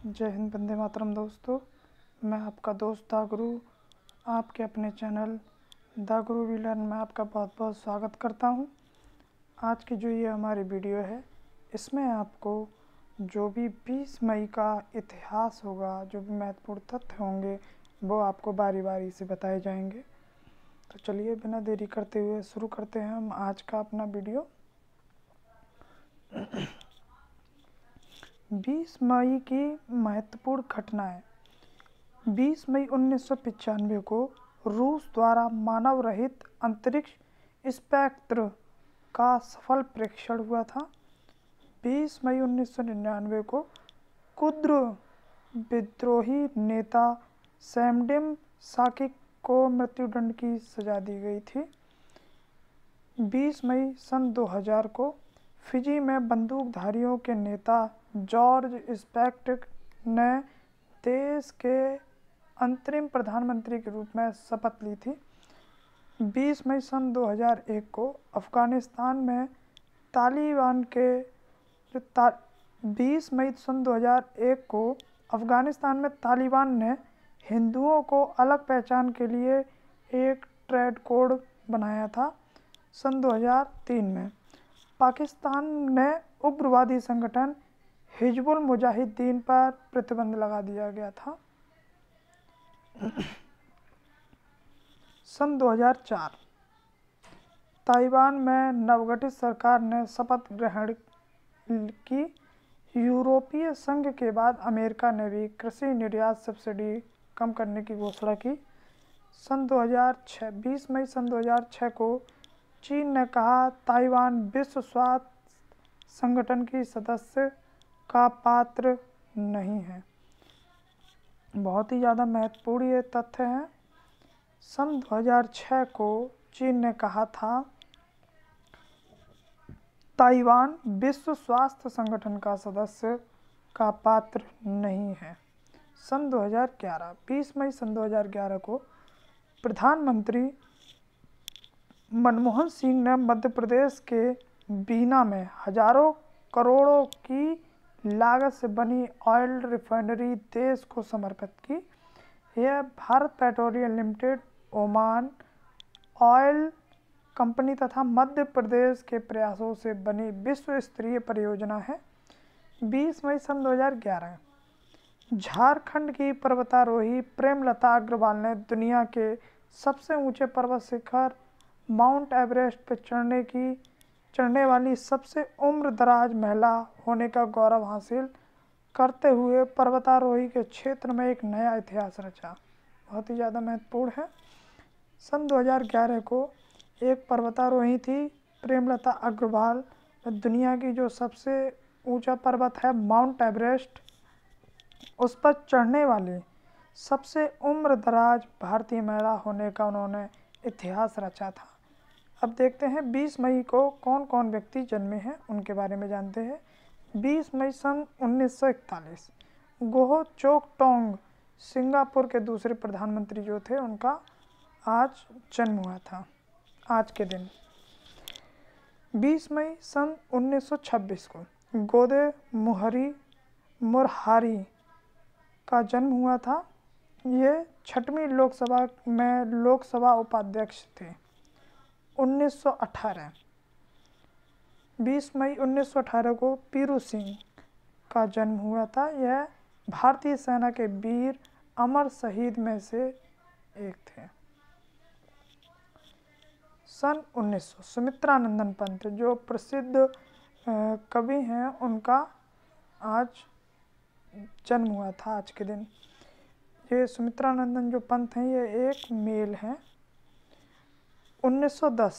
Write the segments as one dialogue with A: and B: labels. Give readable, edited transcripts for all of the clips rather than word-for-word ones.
A: जय हिंद, वंदे मातरम। दोस्तों, मैं आपका दोस्त दा गुरु आपके अपने चैनल दा गुरु वी लर्न में आपका बहुत बहुत स्वागत करता हूं। आज की जो ये हमारी वीडियो है, इसमें आपको जो भी 20 मई का इतिहास होगा, जो भी महत्वपूर्ण तथ्य होंगे, वो आपको बारी बारी से बताए जाएंगे। तो चलिए बिना देरी करते हुए शुरू करते हैं हम आज का अपना वीडियो। 20 मई की महत्वपूर्ण घटनाएं। 20 मई 1995 को रूस द्वारा मानव रहित अंतरिक्ष स्पेक्ट्र का सफल परीक्षण हुआ था। 20 मई 1999 को कुर्द विद्रोही नेता सैमडिम साकिक को मृत्युदंड की सजा दी गई थी। 20 मई सन 2000 को फिजी में बंदूकधारियों के नेता जॉर्ज स्पेक्टर ने देश के अंतरिम प्रधानमंत्री के रूप में शपथ ली थी। 20 मई सन 2001 को अफगानिस्तान में तालिबान के 20 मई सन 2001 को अफगानिस्तान में तालिबान ने हिंदुओं को अलग पहचान के लिए एक ट्रेड कोड बनाया था। सन 2003 में पाकिस्तान ने उग्रवादी संगठन हिजबुल मुजाहिदीन पर प्रतिबंध लगा दिया गया था। सन 2004 ताइवान में नवगठित सरकार ने शपथ ग्रहण की। यूरोपीय संघ के बाद अमेरिका ने भी कृषि निर्यात सब्सिडी कम करने की घोषणा की। सन 2006 20 मई सन 2006 को चीन ने कहा ताइवान विश्व स्वास्थ्य संगठन की सदस्य का पात्र नहीं है। बहुत ही ज़्यादा महत्वपूर्ण ये तथ्य है। सन 2006 को चीन ने कहा था ताइवान विश्व स्वास्थ्य संगठन का सदस्य का पात्र नहीं है। सन 2011 20 मई सन 2011 को प्रधानमंत्री मनमोहन सिंह ने मध्य प्रदेश के बीना में हजारों करोड़ों की लागत से बनी ऑयल रिफाइनरी देश को समर्पित की। यह Bharat petroleum limited, Oman oil company तथा मध्य प्रदेश के प्रयासों से बनी विश्व स्तरीय परियोजना है। 20 मई सन 2011 झारखंड की पर्वतारोही प्रेमलता अग्रवाल ने दुनिया के सबसे ऊंचे पर्वत शिखर माउंट एवरेस्ट पर चढ़ने वाली सबसे उम्रदराज महिला होने का गौरव हासिल करते हुए पर्वतारोही के क्षेत्र में एक नया इतिहास रचा। बहुत ही ज़्यादा महत्वपूर्ण है। सन 2011 को एक पर्वतारोही थी प्रेमलता अग्रवाल, दुनिया की जो सबसे ऊंचा पर्वत है माउंट एवरेस्ट, उस पर चढ़ने वाली सबसे उम्रदराज भारतीय महिला होने का उन्होंने इतिहास रचा था। अब देखते हैं 20 मई को कौन कौन व्यक्ति जन्मे हैं, उनके बारे में जानते हैं। 20 मई सन 1941 गोह चोक टोंग सिंगापुर के दूसरे प्रधानमंत्री जो थे, उनका आज जन्म हुआ था, आज के दिन। 20 मई सन 1926 को गोदे मुरारी का जन्म हुआ था। ये 6वीं लोकसभा में लोकसभा उपाध्यक्ष थे। 1918 20 मई 1918 को पीरू सिंह का जन्म हुआ था। यह भारतीय सेना के वीर अमर शहीद में से एक थे। सन 1900 सुमित्रानंदन पंत जो प्रसिद्ध कवि हैं, उनका आज जन्म हुआ था, आज के दिन। ये सुमित्रानंदन जो पंत हैं, ये एक मेल हैं। 1910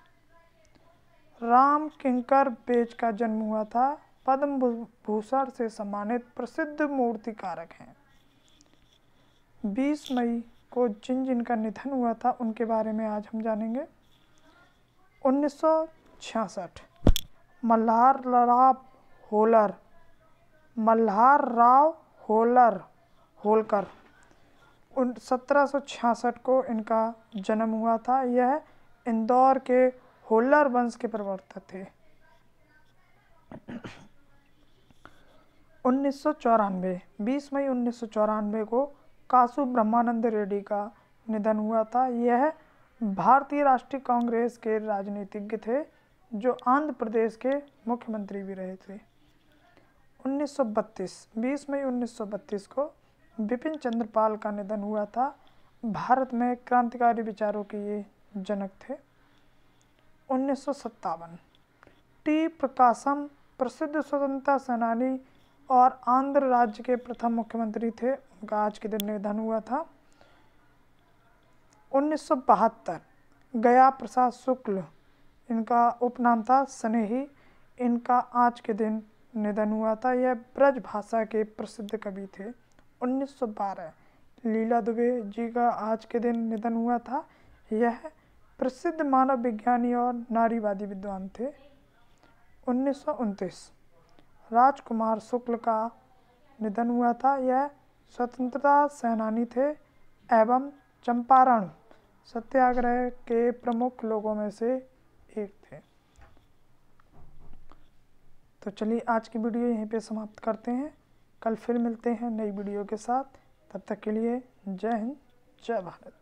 A: राम किंकर बेज का जन्म हुआ था। पद्म भूषण से सम्मानित प्रसिद्ध मूर्तिकारक हैं। 20 मई को जिनका निधन हुआ था, उनके बारे में आज हम जानेंगे। 1966 मल्हार राव होलकर 1766 को इनका जन्म हुआ था। यह इंदौर के होल्लर वंश के प्रवर्तक थे। 1994 20 मई 1994 को कासु ब्रह्मानंद रेड्डी का निधन हुआ था। यह भारतीय राष्ट्रीय कांग्रेस के राजनीतिज्ञ थे जो आंध्र प्रदेश के मुख्यमंत्री भी रहे थे। 1932 20 मई 1932 को बिपिन चंद्र पाल का निधन हुआ था। भारत में क्रांतिकारी विचारों के ये जनक थे। 1957 टी प्रकाशम प्रसिद्ध स्वतंत्रता सेनानी और आंध्र राज्य के प्रथम मुख्यमंत्री थे, उनका आज के दिन निधन हुआ था। 1972 गया प्रसाद शुक्ल, इनका उपनाम था स्नेही, इनका आज के दिन निधन हुआ था। यह ब्रज भाषा के प्रसिद्ध कवि थे। 1912 लीला दुबे जी का आज के दिन निधन हुआ था। यह प्रसिद्ध मानव विज्ञानी और नारीवादी विद्वान थे। 1929 राजकुमार शुक्ल का निधन हुआ था। यह स्वतंत्रता सेनानी थे एवं चंपारण सत्याग्रह के प्रमुख लोगों में से एक थे। तो चलिए आज की वीडियो यहीं पे समाप्त करते हैं। कल फिर मिलते हैं नई वीडियो के साथ। तब तक के लिए जय हिंद, जय भारत।